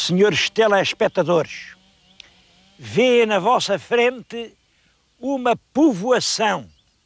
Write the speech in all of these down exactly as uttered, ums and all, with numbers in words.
senhores telespectadores, vê na vossa frente uma povoação.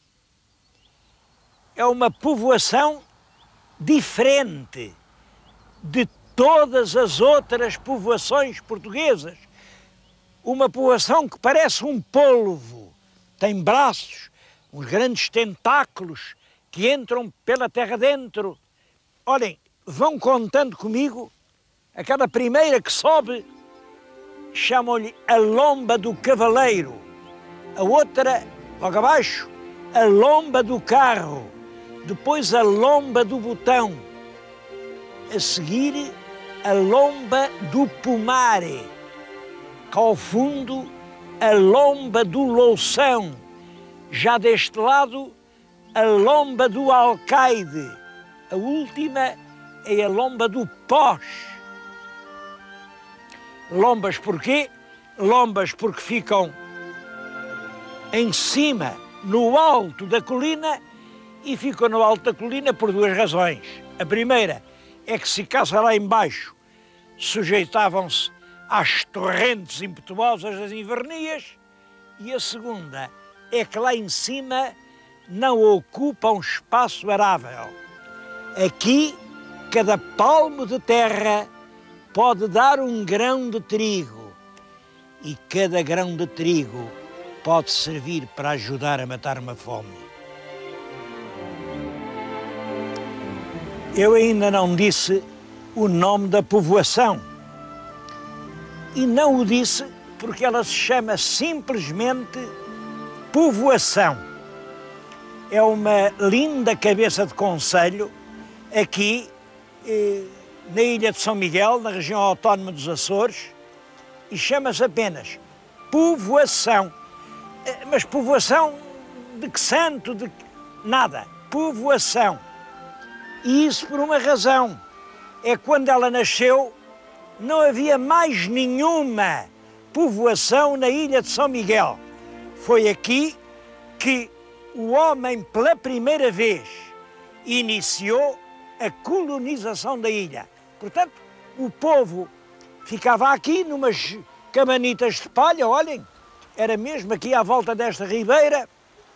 É uma povoação diferente de todas as outras povoações portuguesas. Uma povoação que parece um polvo, tem braços, uns grandes tentáculos que entram pela terra dentro. Olhem, vão contando comigo, a cada primeira que sobe, chamam-lhe a lomba do cavaleiro, a outra, logo abaixo, a lomba do carro, depois a lomba do botão, a seguir a lomba do pomare, cá ao fundo a lomba do loução, já deste lado a lomba do alcaide, a última é a lomba do pós. Lombas porquê? Lombas porque ficam em cima, no alto da colina, e ficam no alto da colina por duas razões. A primeira é que se ficasse lá embaixo, sujeitavam-se às torrentes impetuosas das invernias, e a segunda é que lá em cima não ocupam espaço arável. Aqui, cada palmo de terra pode dar um grão de trigo, e cada grão de trigo pode servir para ajudar a matar uma fome. Eu ainda não disse o nome da povoação, e não o disse porque ela se chama simplesmente povoação. É uma linda cabeça de concelho aqui eh, na ilha de São Miguel, na região autónoma dos Açores, e chama-se apenas povoação. Eh, mas povoação de que santo? De nada. Povoação. E isso por uma razão. É que quando ela nasceu, não havia mais nenhuma povoação na ilha de São Miguel. Foi aqui que o homem, pela primeira vez, iniciou a colonização da ilha. Portanto, o povo ficava aqui numas cabanitas de palha, olhem, era mesmo aqui à volta desta ribeira,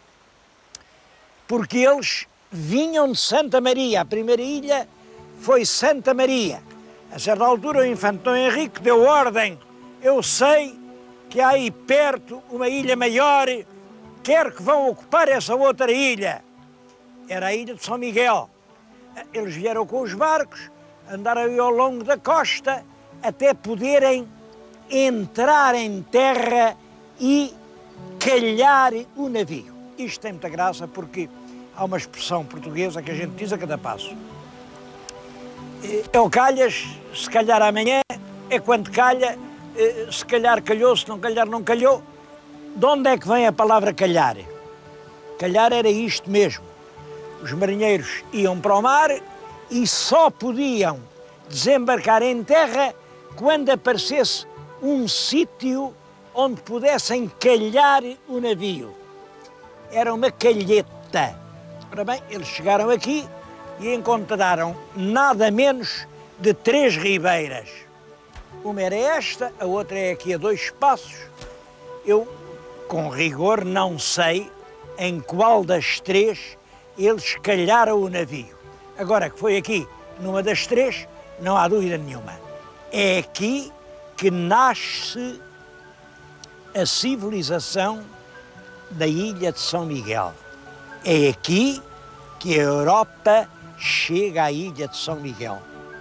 porque eles vinham de Santa Maria. A primeira ilha foi Santa Maria. A certa altura o infante Dom Henrique deu ordem: eu sei que há aí perto uma ilha maior, quero que vão ocupar essa outra ilha. Era a ilha de São Miguel. Eles vieram com os barcos, andaram aí ao longo da costa, até poderem entrar em terra e calhar o navio. Isto tem muita graça porque há uma expressão portuguesa que a gente diz a cada passo. É o calhas, se calhar amanhã, é quando calha, se calhar calhou, se não calhar não calhou. De onde é que vem a palavra calhar? Calhar era isto mesmo. Os marinheiros iam para o mar e só podiam desembarcar em terra quando aparecesse um sítio onde pudessem calhar o navio. Era uma calheta. Ora bem, eles chegaram aqui e encontraram nada menos de três ribeiras. Uma era esta, a outra é aqui a dois passos. Eu, com rigor, não sei em qual das três eles calharam o navio. Agora que foi aqui, numa das três, não há dúvida nenhuma. É aqui que nasce a civilização da ilha de São Miguel. É aqui que a Europa chega à ilha de São Miguel.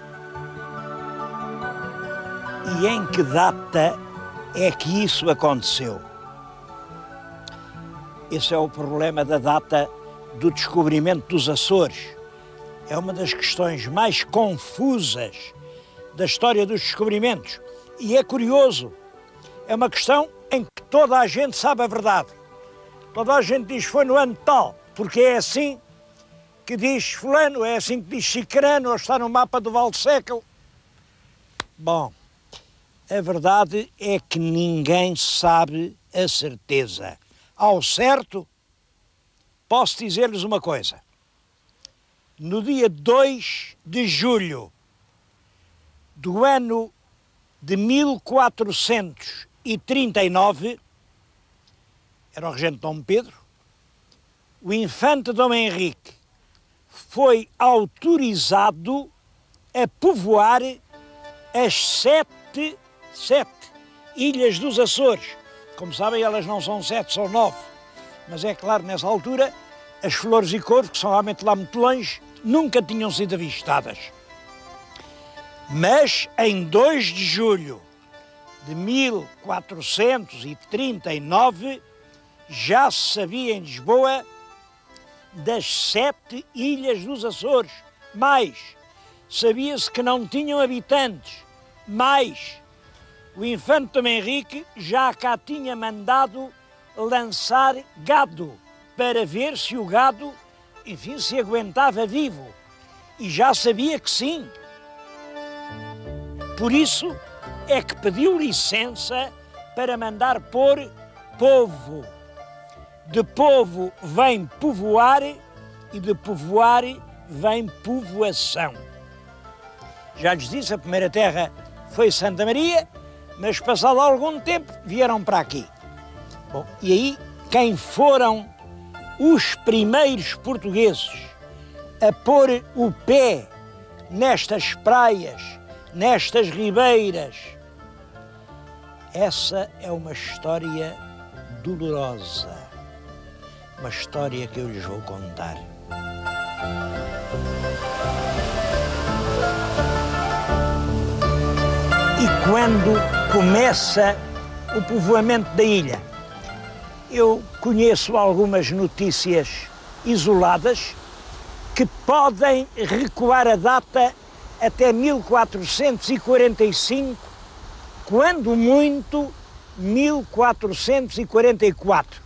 E em que data é que isso aconteceu? Esse é o problema da data do descobrimento dos Açores. É uma das questões mais confusas da história dos descobrimentos. E é curioso, é uma questão em que toda a gente sabe a verdade. Toda a gente diz foi no ano tal, porque é assim que diz fulano, é assim que diz cicrano, ou está no mapa do Valseco. Bom, a verdade é que ninguém sabe a certeza. Ao certo, posso dizer-lhes uma coisa. No dia dois de julho do ano de mil quatrocentos e trinta e nove, era o regente Dom Pedro, o infante Dom Henrique foi autorizado a povoar as sete, sete ilhas dos Açores. Como sabem, elas não são sete, são nove. Mas é claro, nessa altura, as Flores e Corvo, que são realmente lá muito longe, nunca tinham sido avistadas. Mas em dois de julho de mil quatrocentos e trinta e nove, já se sabia em Lisboa das sete ilhas dos Açores. Mais, sabia-se que não tinham habitantes. Mais, o infante Dom Henrique já cá tinha mandado lançar gado para ver se o gado, enfim, se aguentava vivo. E já sabia que sim. Por isso é que pediu licença para mandar pôr povo. De povo vem povoar e de povoar vem povoação. Já lhes disse, a primeira terra foi Santa Maria, mas passado algum tempo vieram para aqui. Bom, e aí quem foram os primeiros portugueses a pôr o pé nestas praias, nestas ribeiras? Essa é uma história dolorosa. Uma história que eu lhes vou contar. E quando começa o povoamento da ilha? Eu conheço algumas notícias isoladas que podem recuar a data até mil quatrocentos e quarenta e cinco, quando muito mil quatrocentos e quarenta e quatro.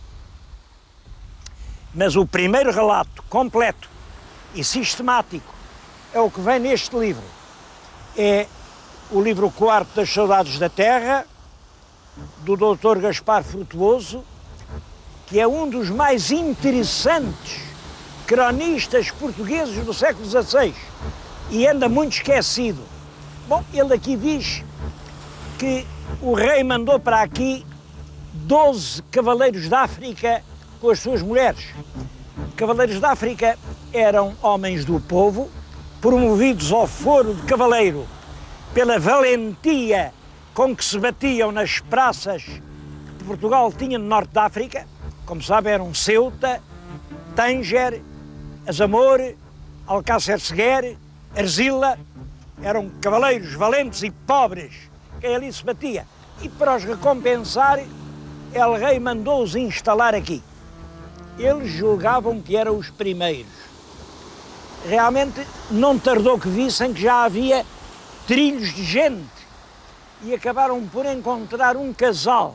Mas o primeiro relato completo e sistemático é o que vem neste livro. É o livro quarto das Saudades da Terra, do doutor Gaspar Frutuoso, que é um dos mais interessantes cronistas portugueses do século dezasseis e anda muito esquecido. Bom, ele aqui diz que o rei mandou para aqui doze cavaleiros da África com as suas mulheres. Cavaleiros da África eram homens do povo, promovidos ao foro de cavaleiro pela valentia com que se batiam nas praças que Portugal tinha no norte da África. Como sabem, eram Ceuta, Tânger, Azamor, Alcácer Seguer, Arzila. Eram cavaleiros valentes e pobres que ali se batia. E para os recompensar, El Rei mandou-os instalar aqui. Eles julgavam que eram os primeiros. Realmente não tardou que vissem que já havia trilhos de gente e acabaram por encontrar um casal.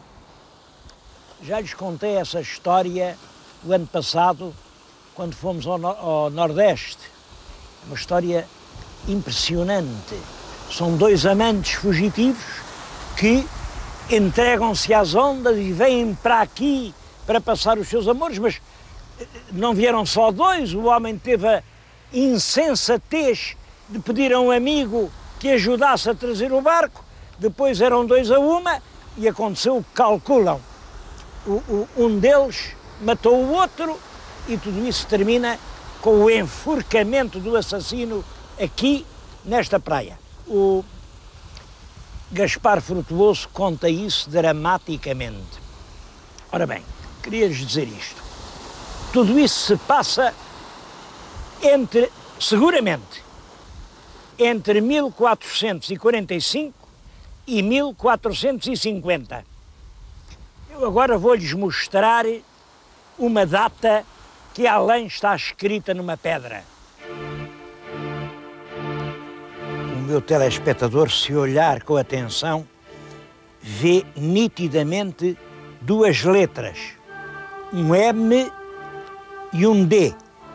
Já lhes contei essa história o ano passado, quando fomos ao, no ao Nordeste. Uma história impressionante. São dois amantes fugitivos que entregam-se às ondas e vêm para aqui para passar os seus amores, mas não vieram só dois. O homem teve a insensatez de pedir a um amigo que ajudasse a trazer o barco. Depois eram dois a uma e aconteceu o que calculam. O, o, um deles matou o outro e tudo isso termina com o enforcamento do assassino aqui nesta praia. O Gaspar Frutuoso conta isso dramaticamente. Ora bem, queria-lhes dizer isto. Tudo isso se passa entre, seguramente, entre mil quatrocentos e quarenta e cinco e mil quatrocentos e cinquenta. Eu agora vou-lhes mostrar uma data que além está escrita numa pedra. O meu telespectador, se olhar com atenção, vê nitidamente duas letras, um M e um D.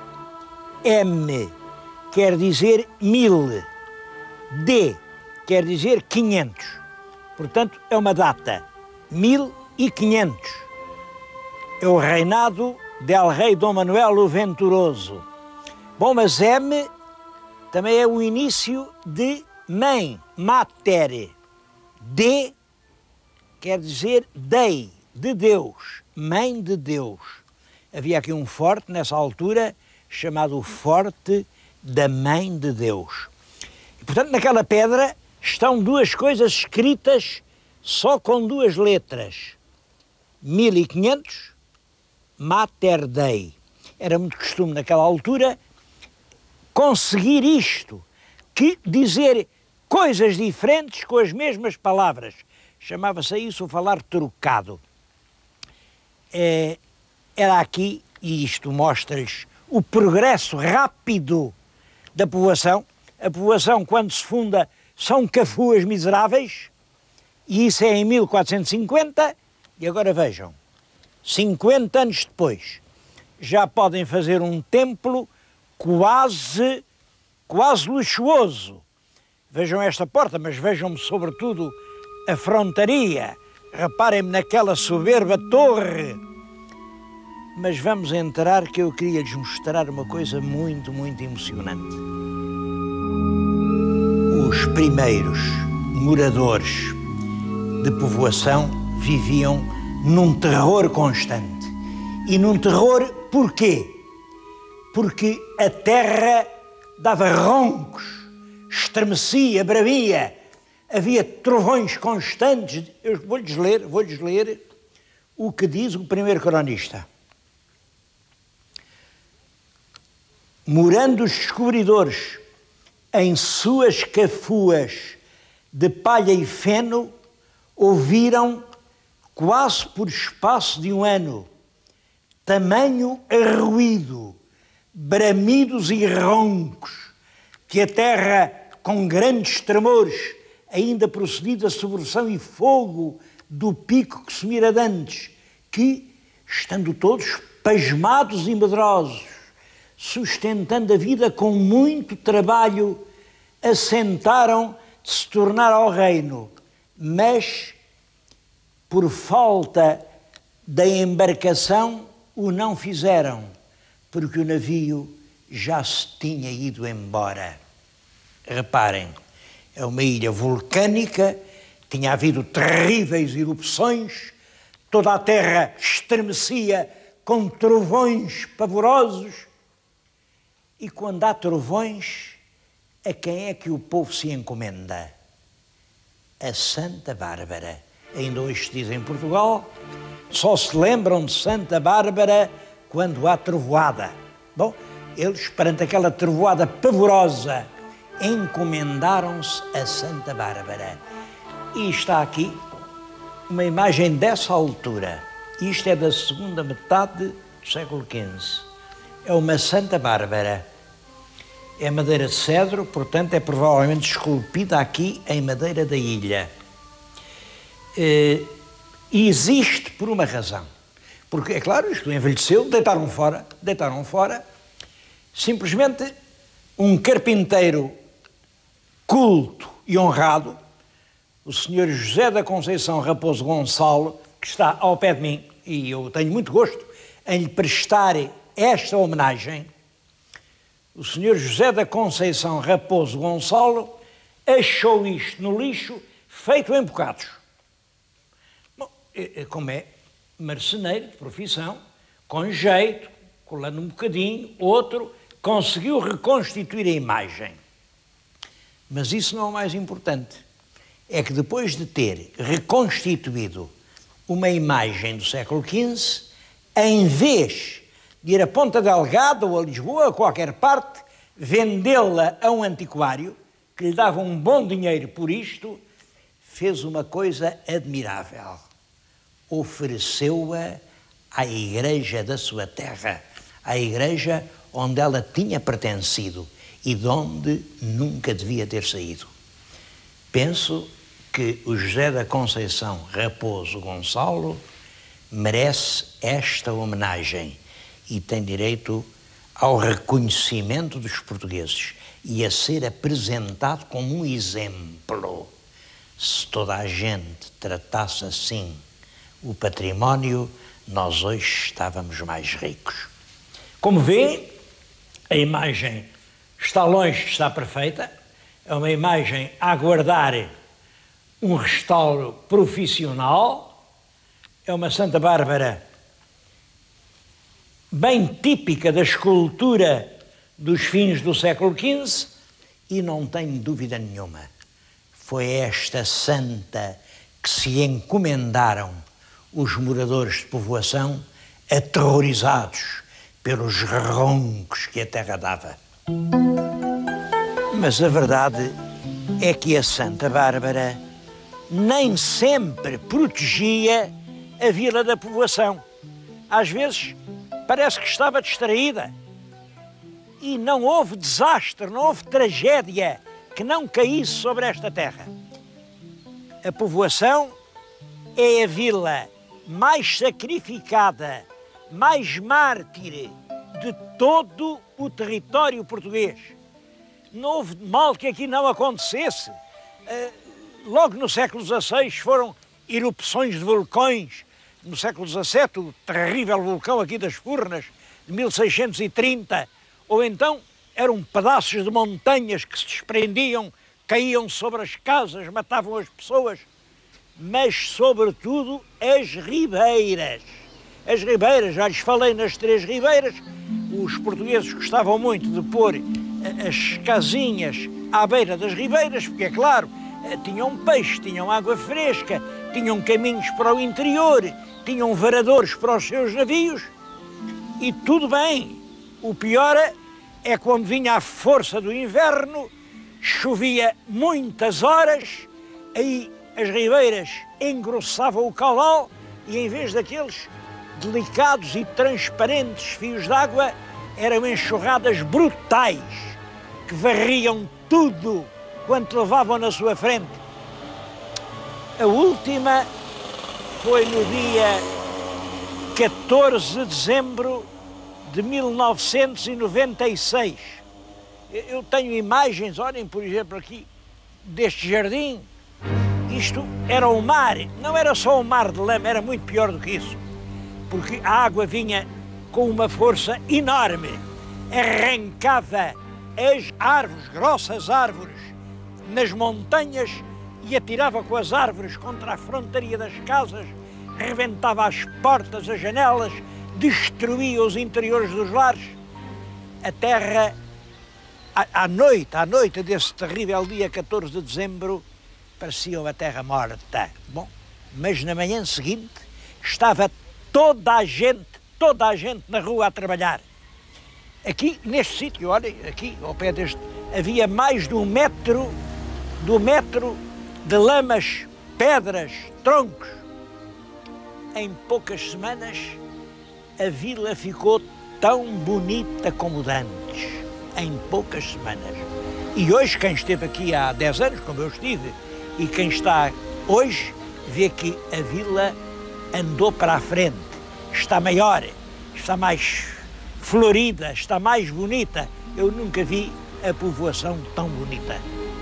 M quer dizer mil, D quer dizer quinhentos. Portanto, é uma data, mil e quinhentos. É o reinado del rei Dom Manuel o Venturoso. Bom, mas M também é o início de mãe, mater. De quer dizer dei, de Deus, mãe de Deus. Havia aqui um forte, nessa altura, chamado o Forte da Mãe de Deus. E, portanto, naquela pedra estão duas coisas escritas só com duas letras. mil e quinhentos, Mater Dei. Era muito costume, naquela altura, conseguir isto, que dizer coisas diferentes com as mesmas palavras. Chamava-se isso o falar trocado. É, era aqui, e isto mostra-lhes o progresso rápido da povoação. A povoação, quando se funda, são cafuas miseráveis, e isso é em mil quatrocentos e cinquenta, e agora vejam, cinquenta anos depois, já podem fazer um templo quase, quase luxuoso. Vejam esta porta, mas vejam-me sobretudo a frontaria. Reparem-me naquela soberba torre. Mas vamos entrar, que eu queria lhes mostrar uma coisa muito, muito emocionante. Os primeiros moradores de povoação viviam num terror constante. E num terror porquê? Porque a terra dava roncos, estremecia, bravia, havia trovões constantes. Eu vou-lhes ler, vou-lhes ler o que diz o primeiro cronista. Morando os descobridores em suas cafuas de palha e feno, ouviram, quase por espaço de um ano, tamanho arruído, bramidos e roncos, que a terra, com grandes tremores, ainda procedida a sobreção e fogo do pico que se mira dantes, que, estando todos pasmados e medrosos, sustentando a vida com muito trabalho, assentaram de se tornar ao reino, mas, por falta da embarcação, o não fizeram, porque o navio já se tinha ido embora. Reparem, é uma ilha vulcânica, tinha havido terríveis erupções, toda a terra estremecia com trovões pavorosos, e quando há trovões, a quem é que o povo se encomenda? A Santa Bárbara. Ainda hoje se diz em Portugal, só se lembram de Santa Bárbara quando há trovoada. Bom, eles, perante aquela trovoada pavorosa, encomendaram-se a Santa Bárbara. E está aqui uma imagem dessa altura. Isto é da segunda metade do século quinze. É uma Santa Bárbara. É madeira de cedro, portanto, é provavelmente esculpida aqui em madeira da ilha. E existe por uma razão. Porque, é claro, isto envelheceu, deitaram fora, deitaram fora. Simplesmente um carpinteiro culto e honrado, o senhor José da Conceição Raposo Gonçalo, que está ao pé de mim, e eu tenho muito gosto em lhe prestar esta homenagem. O senhor José da Conceição Raposo Gonçalo achou isto no lixo, feito em bocados. Bom, como é marceneiro de profissão, com jeito, colando um bocadinho, outro, conseguiu reconstituir a imagem. Mas isso não é o mais importante. É que depois de ter reconstituído uma imagem do século quinze, em vez de ir a Ponta Delgada ou a Lisboa, a qualquer parte, vendê-la a um antiquário, que lhe dava um bom dinheiro por isto, fez uma coisa admirável. Ofereceu-a à igreja da sua terra, à igreja onde ela tinha pertencido e de onde nunca devia ter saído. Penso que o José da Conceição Raposo Gonçalo merece esta homenagem e tem direito ao reconhecimento dos portugueses e a ser apresentado como um exemplo. Se toda a gente tratasse assim o património, nós hoje estávamos mais ricos. Como vê, a imagem está longe de estar perfeita, é uma imagem a aguardar um restauro profissional, é uma Santa Bárbara bem típica da escultura dos fins do século quinze e não tenho dúvida nenhuma, foi esta santa que se encomendaram os moradores de povoação aterrorizados pelos roncos que a terra dava. Mas a verdade é que a Santa Bárbara nem sempre protegia a vila da povoação. Às vezes parece que estava distraída. E não houve desastre, não houve tragédia que não caísse sobre esta terra. A povoação é a vila mais sacrificada, mais mártire de todo o território português. Não houve mal que aqui não acontecesse. Logo no século dezasseis foram erupções de vulcões. No século dezassete, o terrível vulcão aqui das Furnas, de mil seiscentos e trinta, ou então eram pedaços de montanhas que se desprendiam, caíam sobre as casas, matavam as pessoas, mas sobretudo as ribeiras. As ribeiras, já lhes falei nas três ribeiras, os portugueses gostavam muito de pôr as casinhas à beira das ribeiras, porque, é claro, tinham peixe, tinham água fresca, tinham caminhos para o interior, tinham varadores para os seus navios, e tudo bem. O pior é quando vinha a força do inverno, chovia muitas horas, aí as ribeiras engrossavam o caudal e, em vez daqueles delicados e transparentes fios d'água, eram enxurradas brutais que varriam tudo quanto levavam na sua frente. A última foi no dia catorze de dezembro de mil novecentos e noventa e seis. Eu tenho imagens, olhem, por exemplo, aqui, deste jardim. Isto era o mar, não era só um mar de lama, era muito pior do que isso, porque a água vinha com uma força enorme, arrancava as árvores, grossas árvores, nas montanhas e atirava com as árvores contra a frontaria das casas, rebentava as portas, as janelas, destruía os interiores dos lares. A terra, à, à noite, à noite desse terrível dia catorze de dezembro, parecia uma terra morta. Bom, mas na manhã seguinte estava toda a gente, toda a gente na rua a trabalhar. Aqui, neste sítio, olhem, aqui ao pé deste, havia mais de um metro, de um metro de lamas, pedras, troncos. Em poucas semanas, a vila ficou tão bonita como antes. Em poucas semanas. E hoje, quem esteve aqui há dez anos, como eu estive, e quem está hoje, vê que a vila andou para a frente. Está maior, está mais florida, está mais bonita. Eu nunca vi a povoação tão bonita.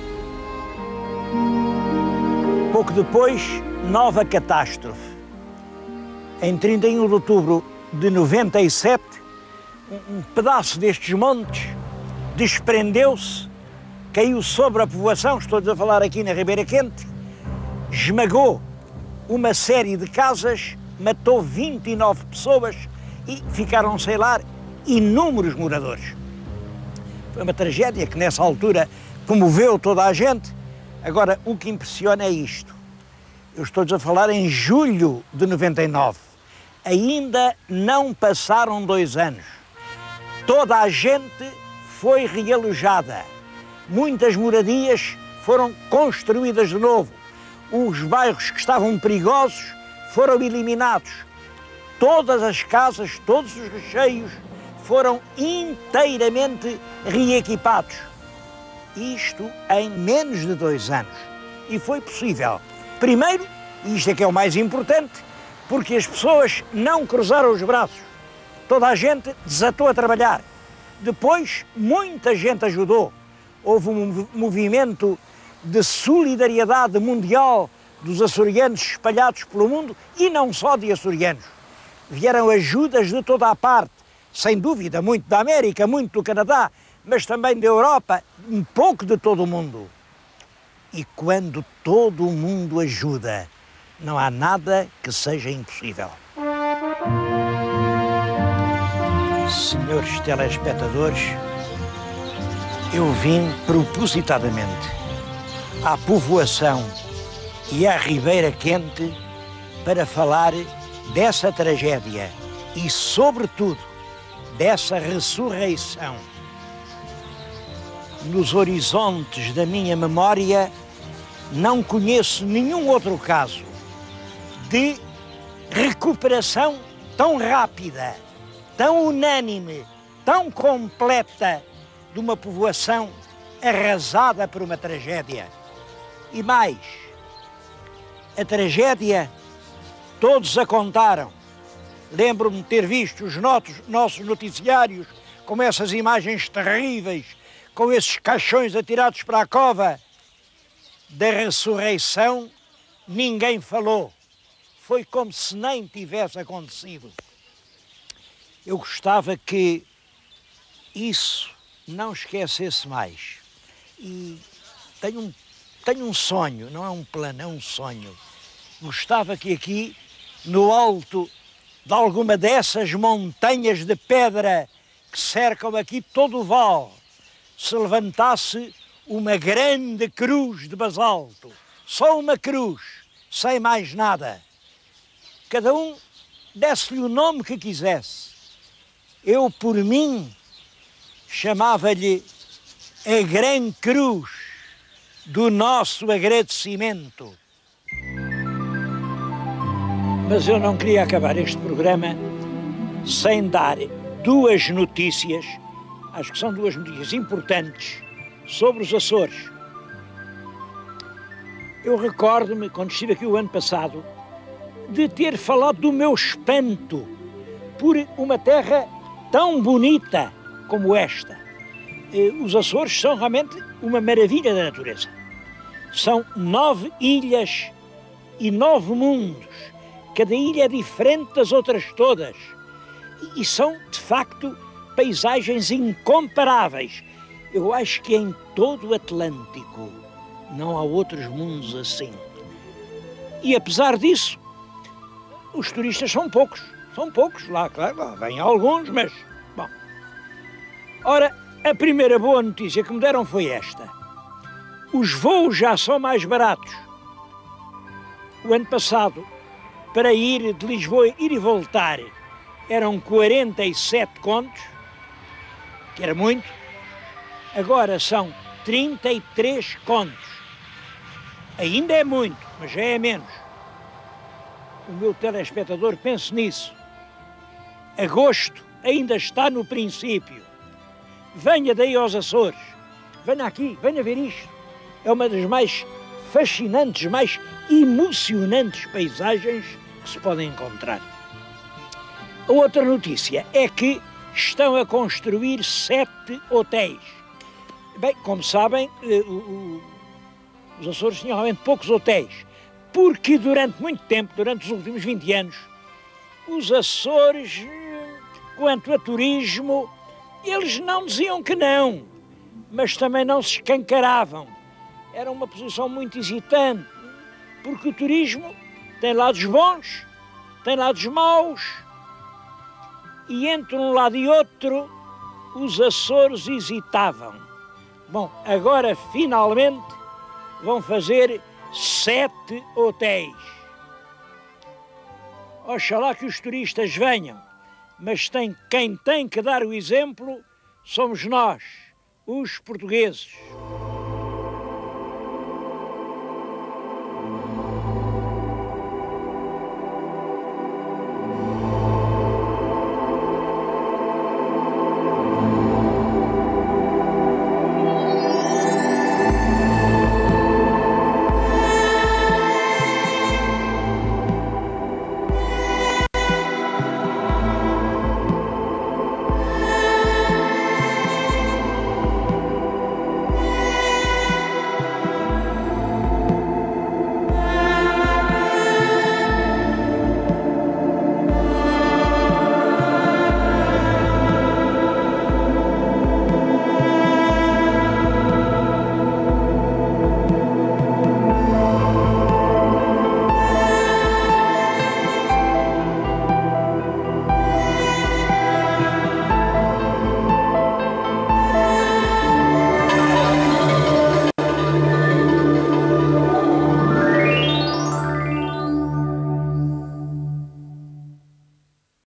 Pouco depois, nova catástrofe. Em trinta e um de outubro de noventa e sete, um pedaço destes montes desprendeu-se, caiu sobre a povoação, estou a falar aqui na Ribeira Quente, esmagou uma série de casas, matou vinte e nove pessoas e ficaram, sei lá, inúmeros moradores. Foi uma tragédia que nessa altura comoveu toda a gente. Agora, o que impressiona é isto. Eu estou a falar em julho de noventa e nove. Ainda não passaram dois anos. Toda a gente foi realojada. Muitas moradias foram construídas de novo. Os bairros que estavam perigosos foram eliminados. Todas as casas, todos os recheios foram inteiramente reequipados. Isto em menos de dois anos. E foi possível. Primeiro, e isto é que é o mais importante, porque as pessoas não cruzaram os braços. Toda a gente desatou a trabalhar. Depois, muita gente ajudou. Houve um movimento de solidariedade mundial dos açorianos espalhados pelo mundo, e não só de açorianos. Vieram ajudas de toda a parte, sem dúvida, muito da América, muito do Canadá, mas também da Europa, um pouco de todo o mundo. E quando todo o mundo ajuda, não há nada que seja impossível. Senhores telespectadores, eu vim propositadamente à povoação e à Ribeira Quente para falar dessa tragédia e, sobretudo, dessa ressurreição. Nos horizontes da minha memória, não conheço nenhum outro caso de recuperação tão rápida, tão unânime, tão completa de uma povoação arrasada por uma tragédia. E mais, a tragédia todos a contaram. Lembro-me de ter visto os notos, nossos noticiários com essas imagens terríveis, com esses caixões atirados para a cova. Da ressurreição ninguém falou. Foi como se nem tivesse acontecido. Eu gostava que isso não esquecesse mais. E tenho um, tenho um sonho, não é um plano, é um sonho. Gostava que aqui, no alto de alguma dessas montanhas de pedra que cercam aqui todo o vale, se levantasse uma grande cruz de basalto. Só uma cruz, sem mais nada. Cada um desse-lhe o nome que quisesse. Eu, por mim, chamava-lhe a Grande Cruz do nosso agradecimento. Mas eu não queria acabar este programa sem dar duas notícias, acho que são duas notícias importantes, sobre os Açores. Eu recordo-me, quando estive aqui o ano passado, de ter falado do meu espanto por uma terra tão bonita como esta. Os Açores são realmente uma maravilha da natureza. São nove ilhas e nove mundos. Cada ilha é diferente das outras todas. E são, de facto, paisagens incomparáveis. Eu acho que em todo o Atlântico não há outros mundos assim. E apesar disso, os turistas são poucos. São poucos, lá, claro, lá vêm alguns, mas, bom. Ora, a primeira boa notícia que me deram foi esta. Os voos já são mais baratos. O ano passado, para ir de Lisboa, ir e voltar, eram quarenta e sete contos, que era muito. Agora são trinta e três contos. Ainda é muito, mas já é menos. O meu telespectador pense nisso. Agosto ainda está no princípio. Venha daí aos Açores. Venha aqui, venha ver isto. É uma das mais fascinantes, mais emocionantes paisagens que se podem encontrar. A outra notícia é que estão a construir sete hotéis. Bem, como sabem, o, o, os Açores tinham realmente poucos hotéis, porque durante muito tempo, durante os últimos vinte anos, os Açores, quanto a turismo, eles não diziam que não, mas também não se escancaravam. Era uma posição muito hesitante, porque o turismo tem lados bons, tem lados maus, e entre um lado e outro, os Açores hesitavam. Bom, agora finalmente vão fazer sete hotéis. Oxalá que os turistas venham, mas tem, quem tem que dar o exemplo somos nós, os portugueses.